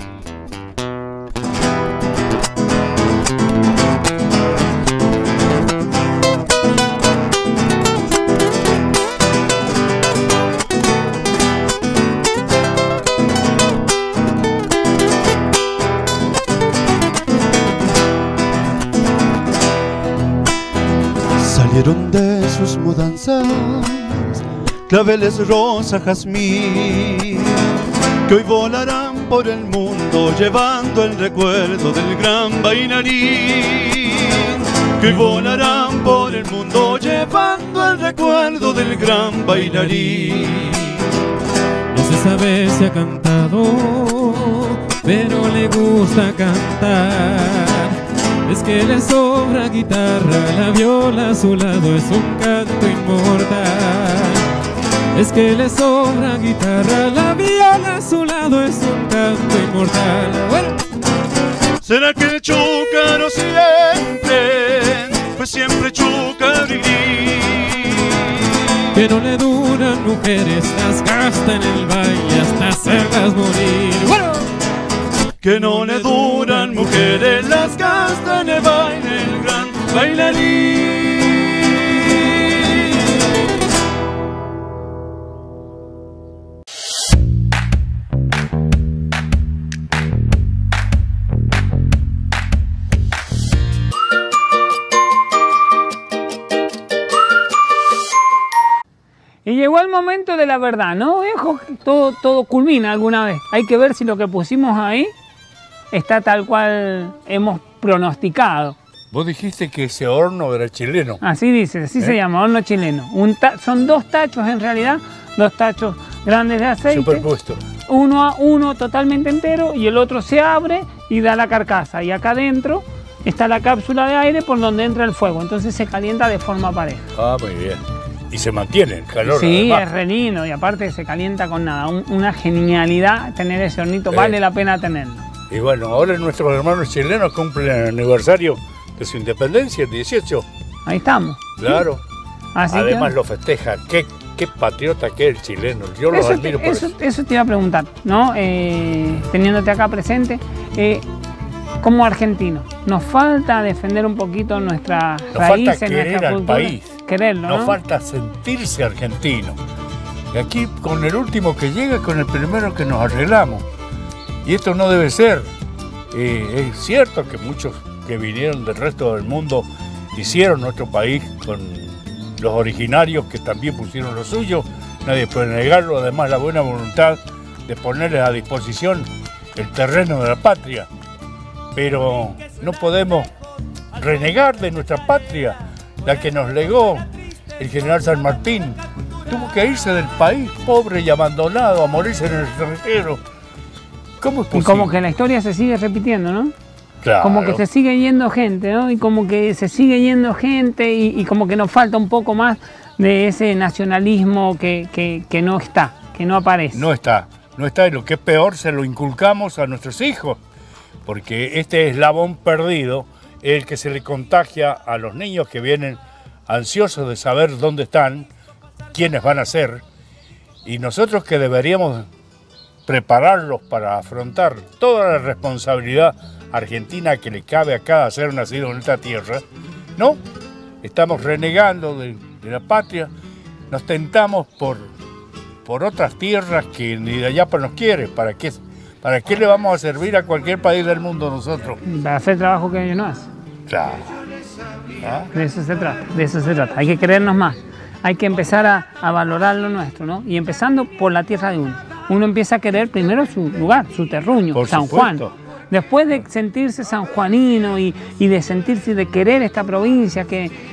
Speaker 3: Salieron de sus mudanzas claveles rosa jazmín, que hoy volarán por el mundo llevando el recuerdo del gran bailarín. Que hoy volarán por el mundo llevando el recuerdo del gran bailarín.
Speaker 7: No se sabe si ha cantado, pero le gusta cantar. Es que le sobra guitarra, la viola a su lado es un canto inmortal. Es que le sobra guitarra, la viola a su lado es un canto inmortal. Bueno.
Speaker 3: ¿Será que el chúcaro siempre, pues siempre chúcaro y gris?
Speaker 7: Que no le duran mujeres, las gasta en el baile hasta hacerlas morir. Bueno.
Speaker 3: Que no le duran mujeres, las gasta en el baile el gran bailarín.
Speaker 2: Y llegó el momento de la verdad, ¿no, viejo? Todo culmina alguna vez. Hay que ver si lo que pusimos ahí está tal cual hemos pronosticado.
Speaker 8: Vos dijiste que ese horno era chileno.
Speaker 2: Así dice, así se llama, horno chileno. Son dos tachos en realidad, dos tachos grandes de aceite.
Speaker 8: Superpuesto.
Speaker 2: Uno totalmente entero y el otro se abre y da la carcasa. Y acá adentro está la cápsula de aire por donde entra el fuego. Entonces se calienta de forma pareja.
Speaker 8: Ah, muy bien. Y se mantiene el calor.
Speaker 2: Sí,
Speaker 8: además.
Speaker 2: es re lindo y aparte se calienta con nada. Una genialidad tener ese hornito, vale la pena tenerlo.
Speaker 8: Y bueno, ahora nuestros hermanos chilenos cumplen el aniversario de su independencia, el 18.
Speaker 2: Ahí estamos.
Speaker 8: Claro.
Speaker 2: Así
Speaker 8: además
Speaker 2: que,
Speaker 8: lo festeja. Qué patriota que es el chileno. Yo los admiro por eso.
Speaker 2: Eso te iba a preguntar, ¿no? Teniéndote acá presente, como argentino, ¿nos falta defender un poquito nuestras raíces,
Speaker 8: falta querer
Speaker 2: nuestra
Speaker 8: al
Speaker 2: cultura?
Speaker 8: país.
Speaker 2: Quererlo,
Speaker 8: Nos
Speaker 2: ¿no?
Speaker 8: falta sentirse argentino. Y aquí con el último que llega, con el primero que nos arreglamos. Y esto no debe ser. Es cierto que muchos que vinieron del resto del mundo hicieron nuestro país con los originarios que también pusieron lo suyo. Nadie puede negarlo. Además, la buena voluntad de ponerles a disposición el terreno de la patria. Pero no podemos renegar de nuestra patria, la que nos legó el general San Martín. Tuvo que irse del país pobre y abandonado a morirse en el extranjero. ¿Cómo es posible?
Speaker 2: Y como que la historia se sigue repitiendo, ¿no?
Speaker 8: Claro.
Speaker 2: Como que se sigue yendo gente, ¿no? Y como que se sigue yendo gente y como que nos falta un poco más de ese nacionalismo que no está, que no aparece.
Speaker 8: No está, y lo que es peor, se lo inculcamos a nuestros hijos, porque este eslabón perdido es el que se le contagia a los niños que vienen ansiosos de saber dónde están, quiénes van a ser, y nosotros que deberíamos prepararlos para afrontar toda la responsabilidad argentina que le cabe a cada ser nacido en esta tierra, ¿no? Estamos renegando de la patria, nos tentamos por otras tierras que ni de allá nos quiere. ¿Para qué le vamos a servir a cualquier país del mundo nosotros?
Speaker 2: Para hacer trabajo que ellos no hacen.
Speaker 8: Claro. ¿Ah?
Speaker 2: De eso se trata, Hay que creernos más, hay que empezar a valorar lo nuestro, ¿no? Y empezando por la tierra de uno. Uno empieza a querer primero su lugar, su terruño,
Speaker 8: por
Speaker 2: San
Speaker 8: supuesto.
Speaker 2: Juan. Después de sentirse sanjuanino y de sentirse, de querer esta provincia que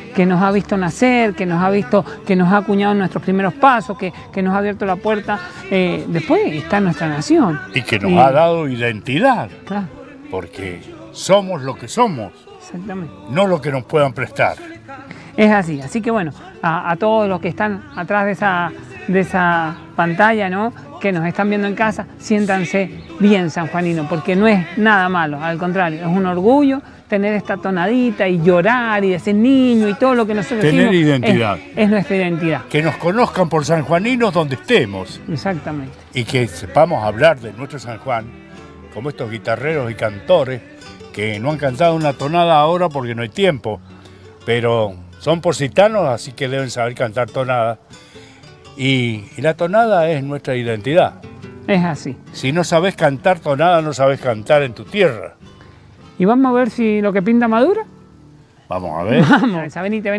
Speaker 2: que nos ha visto nacer, que nos ha visto, que nos ha acuñado en nuestros primeros pasos, que nos ha abierto la puerta. Después está nuestra nación.
Speaker 8: Y que nos ha dado identidad.
Speaker 2: Claro.
Speaker 8: Porque somos lo que somos.
Speaker 2: Exactamente.
Speaker 8: No lo que nos puedan prestar.
Speaker 2: Es así. Así que bueno, a todos los que están atrás de esa pantalla, ¿no?, que nos están viendo en casa, siéntanse bien sanjuaninos, porque no es nada malo, al contrario, es un orgullo tener esta tonadita y llorar y decir niño y todo lo que nosotros
Speaker 8: tener
Speaker 2: decimos.
Speaker 8: Identidad.
Speaker 2: Es nuestra identidad.
Speaker 8: Que nos conozcan por sanjuaninos donde estemos.
Speaker 2: Exactamente.
Speaker 8: Y que sepamos hablar de nuestro San Juan, como estos guitarreros y cantores que no han cantado una tonada ahora porque no hay tiempo, pero son positanos, así que deben saber cantar tonada. Y la tonada es nuestra identidad.
Speaker 2: Es así.
Speaker 8: Si no sabes cantar tonada, no sabes cantar en tu tierra.
Speaker 2: ¿Y vamos a ver si lo que pinta madura?
Speaker 8: Vamos a ver.
Speaker 2: Vamos. Venite,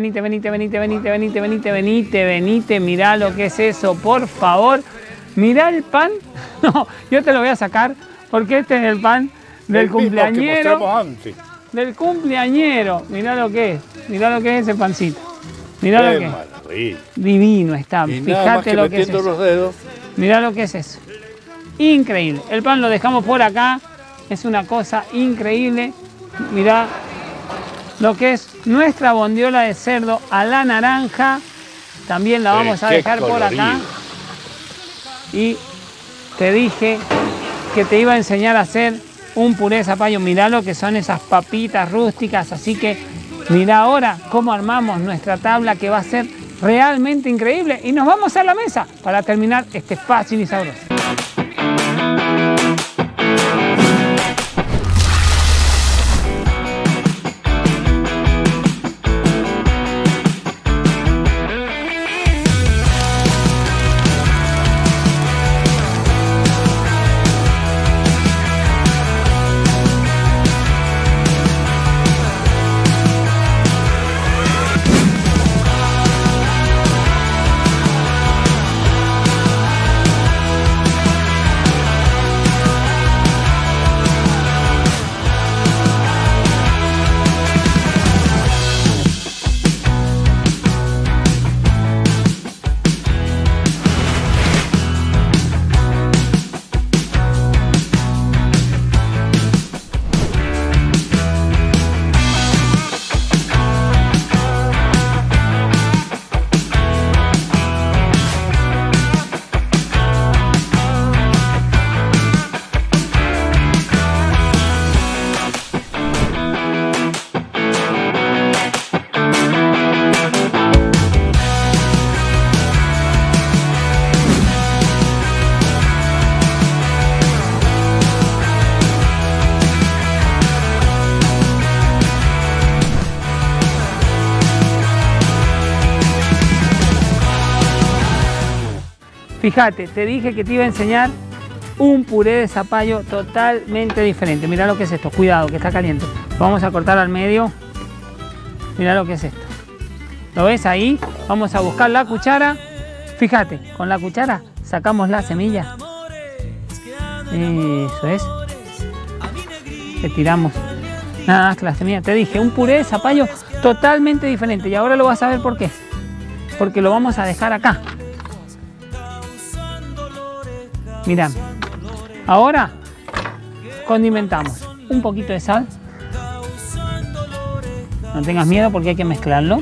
Speaker 2: mirá lo que es eso, por favor. Mirá el pan. No, yo te lo voy a sacar porque este es el pan del cumpleañero. Del cumpleañero. Mirá lo que es ese pancito. Mirá lo que es. Divino está.
Speaker 8: Y
Speaker 2: fíjate lo que es eso.
Speaker 8: Los dedos.
Speaker 2: Mirá lo que es eso. Increíble. El pan lo dejamos por acá. Es una cosa increíble. Mirá lo que es nuestra bondiola de cerdo a la naranja. También la vamos a dejar por acá. Y te dije que te iba a enseñar a hacer un puré de zapallo. Mirá lo que son esas papitas rústicas. Así que mirá ahora cómo armamos nuestra tabla, que va a ser realmente increíble. Y nos vamos a la mesa para terminar este fácil y sabroso. Fíjate, te dije que te iba a enseñar un puré de zapallo totalmente diferente. Mirá lo que es esto, cuidado que está caliente. Lo vamos a cortar al medio. Mirá lo que es esto. ¿Lo ves ahí? Vamos a buscar la cuchara. Fíjate, con la cuchara sacamos la semilla. Eso es. Retiramos nada más que la semilla. Te dije, un puré de zapallo totalmente diferente. Y ahora lo vas a ver por qué. Porque lo vamos a dejar acá. Mirá, ahora condimentamos un poquito de sal. No tengas miedo porque hay que mezclarlo.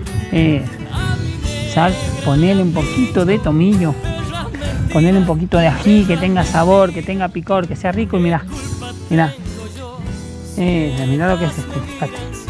Speaker 2: Sal, ponele un poquito de tomillo, ponele un poquito de ají, que tenga sabor, que tenga picor, que sea rico. Y mirá, mirá, mirá lo que es este, fíjate.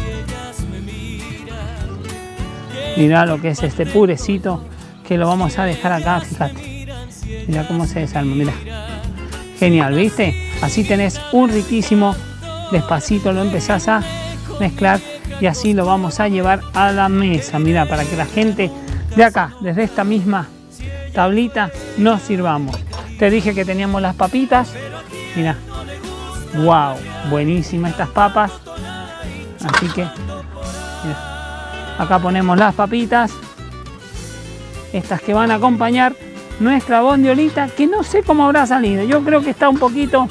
Speaker 2: Mirá lo que es este purecito que lo vamos a dejar acá, fíjate. Mira cómo se desarma, mira. Genial, ¿viste? Así tenés un riquísimo. Despacito lo empezás a mezclar y así lo vamos a llevar a la mesa. Mira, para que la gente de acá, desde esta misma tablita, nos sirvamos. Te dije que teníamos las papitas. Mira. Wow, buenísimas estas papas. Así que, mira. Acá ponemos las papitas. Estas que van a acompañar nuestra bondiolita, que no sé cómo habrá salido. Yo creo que está un poquito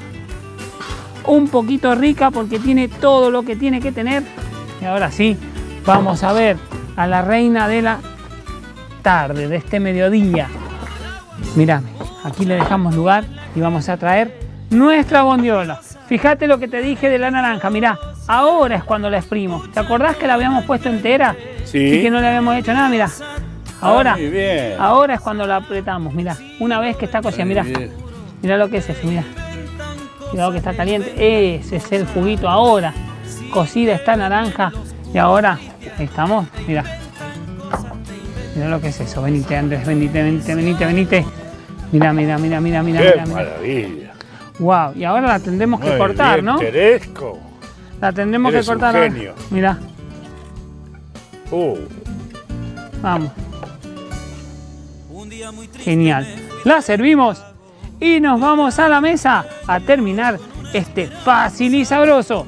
Speaker 2: rica porque tiene todo lo que tiene que tener. Y ahora sí, Vamos a ver a la reina de la tarde, de este mediodía. Mirame, aquí le dejamos lugar y vamos a traer nuestra bondiola. Fíjate lo que te dije de la naranja, mirá, ahora es cuando la exprimo. ¿Te acordás que la habíamos puesto entera?
Speaker 8: Sí.
Speaker 2: Y que no le habíamos hecho nada, mirá. Ahora,
Speaker 8: muy bien.
Speaker 2: ahora es cuando la apretamos, mirá. Una vez que está cocida, mirá. Mirá lo que es eso, mirá. Cuidado que está caliente. Ese es el juguito ahora. Cocida esta naranja. Y ahora estamos, mirá. Mirá lo que es eso. Venite, Andrés, venite. Mirá.
Speaker 8: ¡Qué maravilla!
Speaker 2: Wow, y ahora la tendremos que cortar, ¿no?
Speaker 8: Tedesco.
Speaker 2: La tendremos
Speaker 8: Eres
Speaker 2: que cortar.
Speaker 8: un genio.
Speaker 2: Mirá. Vamos. Genial. La servimos y nos vamos a la mesa a terminar este fácil y sabroso.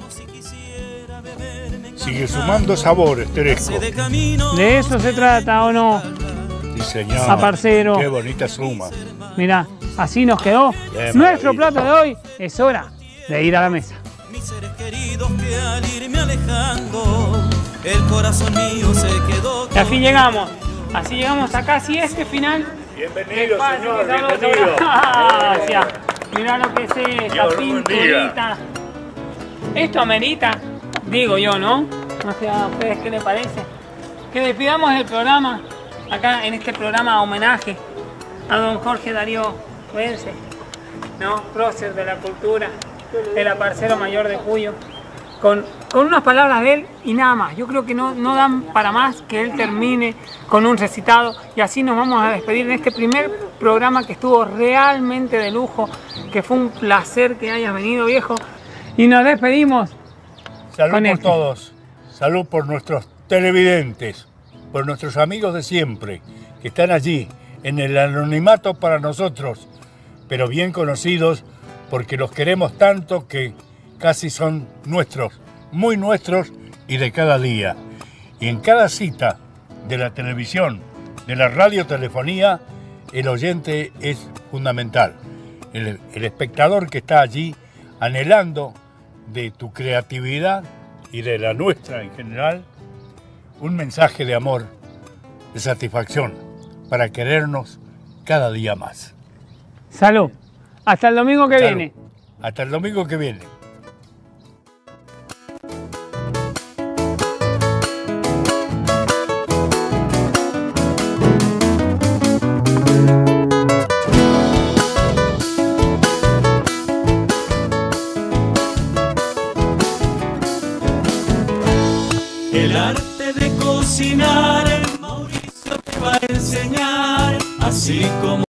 Speaker 8: Sigue sumando sabores, Tedesco.
Speaker 2: De eso se trata, ¿o no?
Speaker 8: Sí, señor.
Speaker 2: A parcero.
Speaker 8: Qué bonita suma.
Speaker 2: Mirá, así nos quedó
Speaker 8: Qué
Speaker 2: nuestro
Speaker 8: maravilla.
Speaker 2: plato de hoy. Es hora de ir a la mesa.
Speaker 1: Mis seres queridos que al irme alejando, el corazón mío se quedó.
Speaker 2: Y así llegamos. Así llegamos a casi este final.
Speaker 8: Bienvenido,
Speaker 2: Fácil,
Speaker 8: señor.
Speaker 2: sabroso.
Speaker 8: Bienvenido.
Speaker 2: Gracias. Mirá lo que es esta
Speaker 8: Dios lo bendiga.
Speaker 2: pinturita. Esto amerita, digo yo, ¿no? No sé a ustedes qué les parece. Que despidamos el programa, acá en este programa homenaje a don Jorge Darío Vence, ¿no? Prócer de la cultura, el aparcero mayor de Cuyo. Con unas palabras de él y nada más. Yo creo que no dan para más que él termine con un recitado y así nos vamos a despedir en este primer programa que estuvo realmente de lujo, que fue un placer que hayas venido, viejo. Y nos despedimos.
Speaker 8: Salud
Speaker 2: con
Speaker 8: por
Speaker 2: este.
Speaker 8: todos. Salud por nuestros televidentes, por nuestros amigos de siempre, que están allí, en el anonimato para nosotros, pero bien conocidos porque los queremos tanto que casi son nuestros, muy nuestros y de cada día. Y en cada cita de la televisión, de la radiotelefonía, el oyente es fundamental. El espectador que está allí anhelando de tu creatividad y de la nuestra en general, un mensaje de amor, de satisfacción, para querernos cada día más.
Speaker 2: Salud. Hasta el domingo que
Speaker 8: Salud.
Speaker 2: viene.
Speaker 8: Hasta el domingo que viene.
Speaker 1: El arte de cocinar, el Mauricio te va a enseñar, así como